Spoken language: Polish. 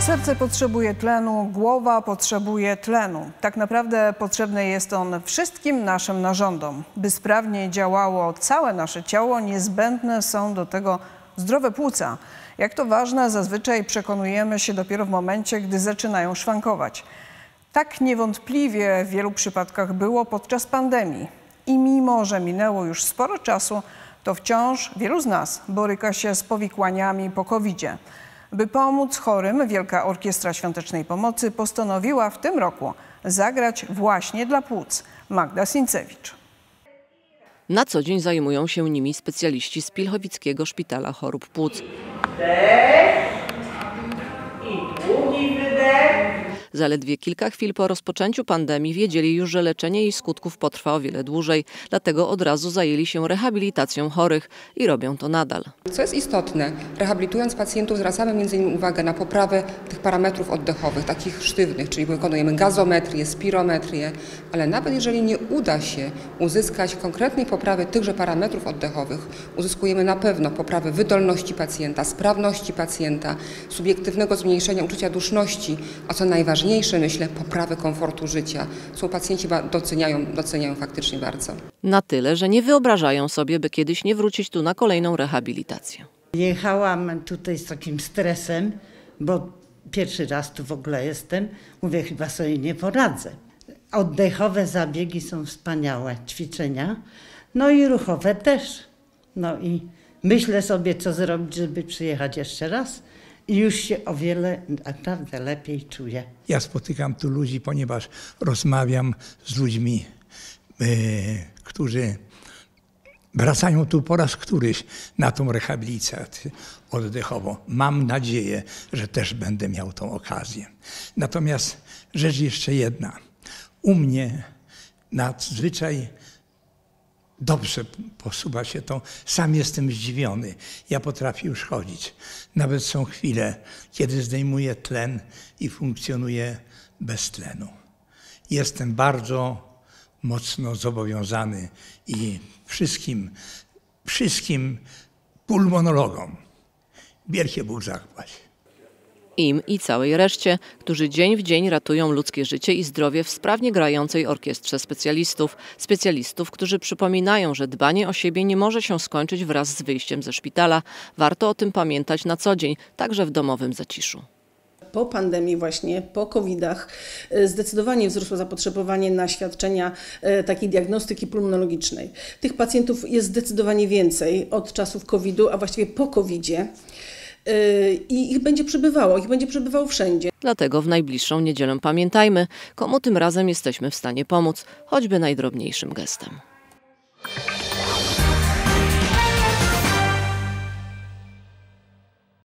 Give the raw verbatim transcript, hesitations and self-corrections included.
Serce potrzebuje tlenu, głowa potrzebuje tlenu. Tak naprawdę potrzebny jest on wszystkim naszym narządom. By sprawnie działało całe nasze ciało, niezbędne są do tego zdrowe płuca. Jak to ważne, zazwyczaj przekonujemy się dopiero w momencie, gdy zaczynają szwankować. Tak niewątpliwie w wielu przypadkach było podczas pandemii. I mimo, że minęło już sporo czasu, to wciąż wielu z nas boryka się z powikłaniami po kowidzie. By pomóc chorym, Wielka Orkiestra Świątecznej Pomocy postanowiła w tym roku zagrać właśnie dla płuc. Magda Sincewicz. Na co dzień zajmują się nimi specjaliści z Pilchowickiego Szpitala Chorób Płuc. Wdech i długi wydech. Zaledwie kilka chwil po rozpoczęciu pandemii wiedzieli już, że leczenie jej skutków potrwa o wiele dłużej. Dlatego od razu zajęli się rehabilitacją chorych i robią to nadal. Co jest istotne, rehabilitując pacjentów zwracamy między innymi uwagę na poprawę tych parametrów oddechowych, takich sztywnych, czyli wykonujemy gazometrię, spirometrię, ale nawet jeżeli nie uda się uzyskać konkretnej poprawy tychże parametrów oddechowych, uzyskujemy na pewno poprawę wydolności pacjenta, sprawności pacjenta, subiektywnego zmniejszenia uczucia duszności, a co najważniejsze, myślę, poprawę komfortu życia. Co pacjenci doceniają, doceniają faktycznie bardzo. Na tyle, że nie wyobrażają sobie, by kiedyś nie wrócić tu na kolejną rehabilitację. Jechałam tutaj z takim stresem, bo pierwszy raz tu w ogóle jestem. Mówię, chyba sobie nie poradzę. Oddechowe zabiegi są wspaniałe, ćwiczenia, no i ruchowe też. No i myślę sobie, co zrobić, żeby przyjechać jeszcze raz. I już się o wiele naprawdę lepiej czuję. Ja spotykam tu ludzi, ponieważ rozmawiam z ludźmi, yy, którzy wracają tu po raz któryś na tą rehabilitację oddechową. Mam nadzieję, że też będę miał tą okazję. Natomiast rzecz jeszcze jedna. U mnie nadzwyczaj dobrze posuwa się to. Sam jestem zdziwiony. Ja potrafię już chodzić. Nawet są chwile, kiedy zdejmuję tlen i funkcjonuję bez tlenu. Jestem bardzo mocno zobowiązany i wszystkim, wszystkim pulmonologom wielkie Bóg zapłać. Im i całej reszcie, którzy dzień w dzień ratują ludzkie życie i zdrowie w sprawnie grającej orkiestrze specjalistów. Specjalistów, którzy przypominają, że dbanie o siebie nie może się skończyć wraz z wyjściem ze szpitala. Warto o tym pamiętać na co dzień, także w domowym zaciszu. Po pandemii właśnie, po kowidach zdecydowanie wzrosło zapotrzebowanie na świadczenia takiej diagnostyki pulmonologicznej. Tych pacjentów jest zdecydowanie więcej od czasów kowidu, a właściwie po kowidzie. I ich będzie przybywało, ich będzie przybywało wszędzie. Dlatego w najbliższą niedzielę pamiętajmy, komu tym razem jesteśmy w stanie pomóc, choćby najdrobniejszym gestem.